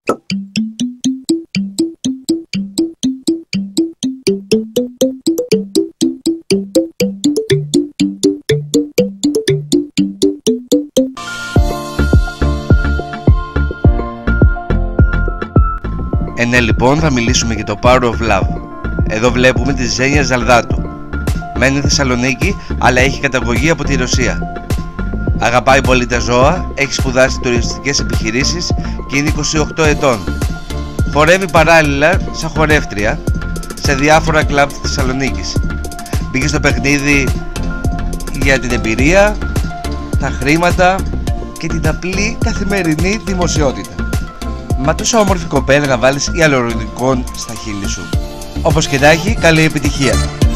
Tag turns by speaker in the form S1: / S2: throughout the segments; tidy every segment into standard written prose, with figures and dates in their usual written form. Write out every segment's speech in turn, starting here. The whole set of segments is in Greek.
S1: Ναι, λοιπόν, θα μιλήσουμε για το Power of Love. Εδώ βλέπουμε τη Ζένια Ζαλδάτου. Μένει στη Θεσσαλονίκη, αλλά έχει καταγωγή από τη Ρωσία. Αγαπάει πολύ τα ζώα, έχει σπουδάσει τουριστικές επιχειρήσεις και είναι 28 ετών. Χορεύει παράλληλα σαν χορεύτρια σε διάφορα κλαμπ της Θεσσαλονίκης. Μπήκε στο παιχνίδι για την εμπειρία, τα χρήματα και την απλή καθημερινή δημοσιότητα. Μα τόσο όμορφη κοπέλα να βάλεις ιαλουρονικών στα χείλη σου. Όπως και να έχει, καλή επιτυχία.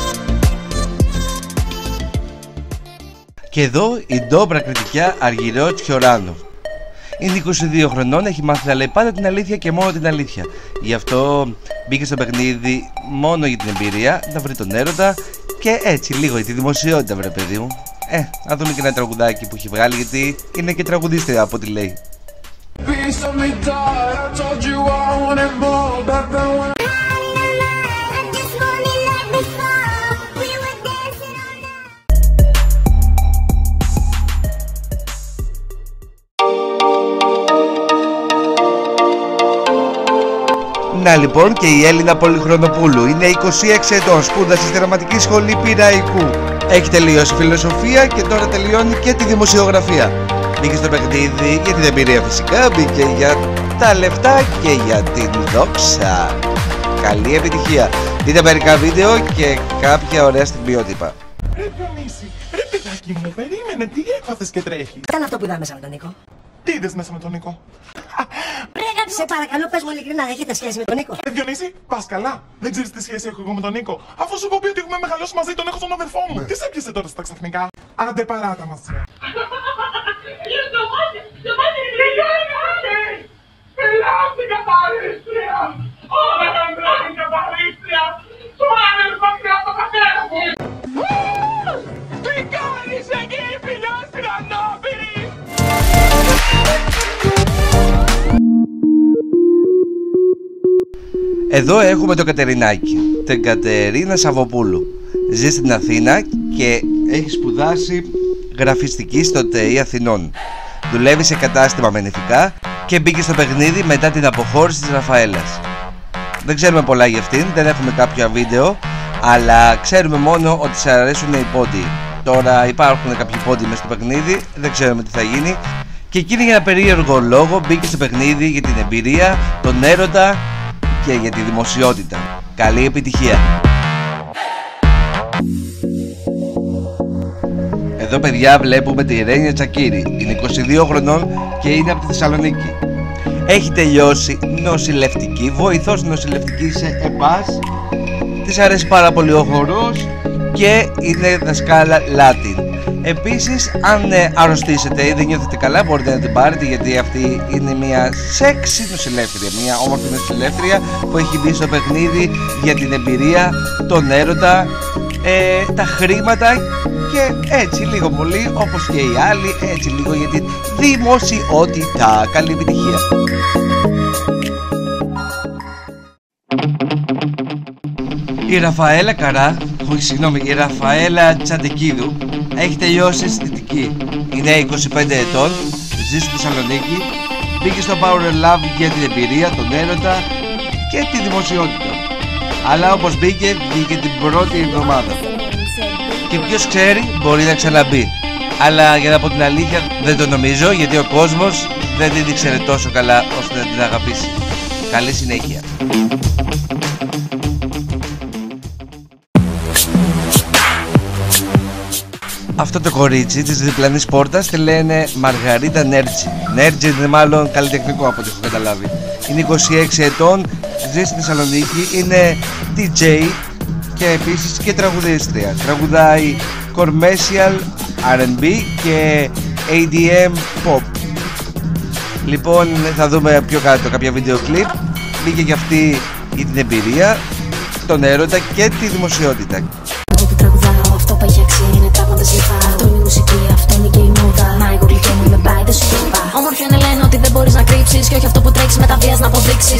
S1: Και εδώ η ντόμπρα κριτικιά Αργυρό Τσιοράνο. Είναι 22 χρονών, έχει μάθει να λέει πάντα την αλήθεια και μόνο την αλήθεια. Γι' αυτό μπήκε στο παιχνίδι μόνο για την εμπειρία, να βρει τον έρωτα και έτσι λίγο για τη δημοσιότητα, βρε παιδί μου. Να δούμε και ένα τραγουδάκι που έχει βγάλει, γιατί είναι και τραγουδίστρια από ό,τι λέει. Να λοιπόν, και η Έλληνα Πολυχρονοπούλου είναι 26 ετών, σπούδασε στη Δραματική Σχολή Πειραϊκού. Έχει τελειώσει φιλοσοφία και τώρα τελειώνει και τη δημοσιογραφία. Μπήκε στο παιχνίδι για την εμπειρία φυσικά, μπήκε για τα λεφτά και για την δόξα. Καλή επιτυχία. Δείτε μερικά βίντεο και κάποια ωραία στιγμιότυπα.
S2: Ρε Διονύση, ρε παιδάκι μου, περίμενε, τι έπαθες και τρέχεις?
S3: Ήταν αυτό που είδα μέσα με τον Νίκο.
S2: Τι είδες μέσα με τον Νίκο?
S3: Σε παρακαλώ, πες μου ειλικρινά, έχετε σχέση με τον Νίκο?
S2: Ρε Διονύση, πας καλά? Δεν ξέρεις τι σχέση έχω εγώ με τον Νίκο? Αφού σου έχω πει ότι έχουμε μεγαλώσει μαζί, τον έχω στον αδερφό μου. Τι σε έπιασε τώρα στα ξαφνικά? Άντε παράτα μας.
S1: Εδώ έχουμε το Κατερινάκι, την Κατερίνα Σαββοπούλου. Ζει στην Αθήνα και έχει σπουδάσει γραφιστική στο ΤΕΙ Αθηνών. Δουλεύει σε κατάστημα με νηφικά και μπήκε στο παιχνίδι μετά την αποχώρηση της Ραφαέλας. Δεν ξέρουμε πολλά για αυτήν, δεν έχουμε κάποια βίντεο, αλλά ξέρουμε μόνο ότι σε αρέσουν οι πόντιοι. Τώρα υπάρχουν κάποιοι πόντιοι μέσα στο παιχνίδι, δεν ξέρουμε τι θα γίνει. Και εκείνη για ένα περίεργο λόγο μπήκε στο παιχνίδι για την εμπειρία, τον έρωτα και για τη δημοσιότητα. Καλή επιτυχία. Εδώ παιδιά βλέπουμε τη Ρένια Τσακίρη. Είναι 22 χρονών και είναι από τη Θεσσαλονίκη. Έχει τελειώσει νοσηλευτική, βοηθός νοσηλευτική σε ΕΠΑΣ. Της αρέσει πάρα πολύ ο χορός και είναι δασκάλα Latin. Επίσης, αν αρρωστήσετε ή δεν νιώθετε καλά, μπορείτε να την πάρετε, γιατί αυτή είναι μια σεξι νοσηλεύτρια, μια όμορφη νοσηλεύτρια που έχει μπει στο παιχνίδι για την εμπειρία, τον έρωτα, τα χρήματα και έτσι λίγο πολύ, όπως και οι άλλοι, έτσι λίγο για την δημοσιότητα. Καλή επιτυχία. Η Ραφαέλα Καρά, η Ραφαέλα Τσαντεκίδου έχει τελειώσει αισθητική. Είναι 25 ετών, ζει στη Θεσσαλονίκη, μπήκε στο Power of Love για την εμπειρία, τον έρωτα και τη δημοσιότητα. Αλλά όπως μπήκε, βγήκε την πρώτη εβδομάδα. Και ποιος ξέρει, μπορεί να ξαναμπεί. Αλλά για να πω την αλήθεια, δεν το νομίζω, γιατί ο κόσμος δεν την ήξερε τόσο καλά ώστε να την αγαπήσει. Καλή συνέχεια. Αυτό το κορίτσι της διπλανής πόρτας τη λένε Μαργαρίτα Νέρτζι. Νέρτζι είναι μάλλον καλλιτεχνικό από ό,τι έχω καταλάβει. Είναι 26 ετών, ζει στη Θεσσαλονίκη, είναι DJ και επίσης και τραγουδίστρια. Τραγουδάει commercial, R&B και ADM pop. Λοιπόν, θα δούμε πιο κάτω κάποια βίντεο κλιπ. Μπήκε και αυτή για την εμπειρία, τον έρωτα και τη δημοσιότητα.
S4: Αυτό που έχει αξία είναι τράβοντας λιφά. Αυτό είναι η μουσική, αυτό είναι και η μόδα. Μα εγώ γλυκό μου είμαι μπάι, δεν σου είπα. Όμορφη είναι λένε ότι δεν μπορείς να κρύψεις. Και όχι αυτό που τρέξεις με τα βίας να αποδείξεις.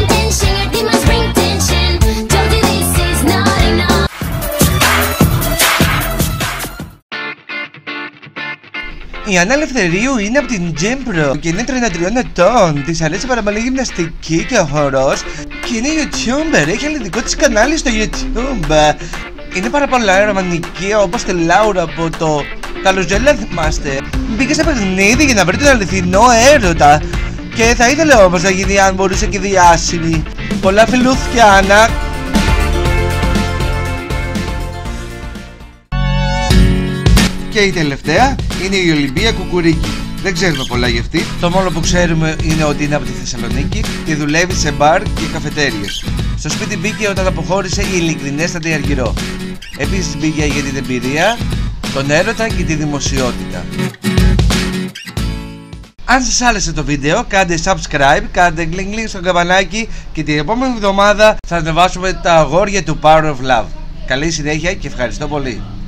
S1: Η Άννα Ελευθερίου είναι από την Τζίμπρο και είναι 33 ετών. Της αρέσει πάρα πολύ η γυμναστική και ο χορός και είναι YouTuber, έχει ελληνικό της κανάλι στο YouTube. Είναι πάρα πολλά ρομαντική, όπως τη Λάουρα από το Καλουζέλα, θυμάστε. Μπήκε σε παιχνίδι για να βρει τον αληθινό έρωτα και θα ήθελε όμως να γίνει αν μπορούσε και διάσημη. Πολλά φιλούθια, Άννα. Και η τελευταία είναι η Ολυμπία Κουκουρίκη. Δεν ξέρουμε πολλά για αυτή. Το μόνο που ξέρουμε είναι ότι είναι από τη Θεσσαλονίκη και δουλεύει σε μπαρ και καφετέριες. Στο σπίτι μπήκε όταν αποχώρησε η ειλικρινέστατη Αργυρό. Επίσης μπήκε για την εμπειρία, τον έρωτα και τη δημοσιότητα. Αν σας άρεσε το βίντεο, κάντε subscribe, κάντε κλινγκ στο καμπανάκι και την επόμενη εβδομάδα θα ανεβάσουμε τα αγόρια του Power of Love. Καλή συνέχεια και ευχαριστώ πολύ.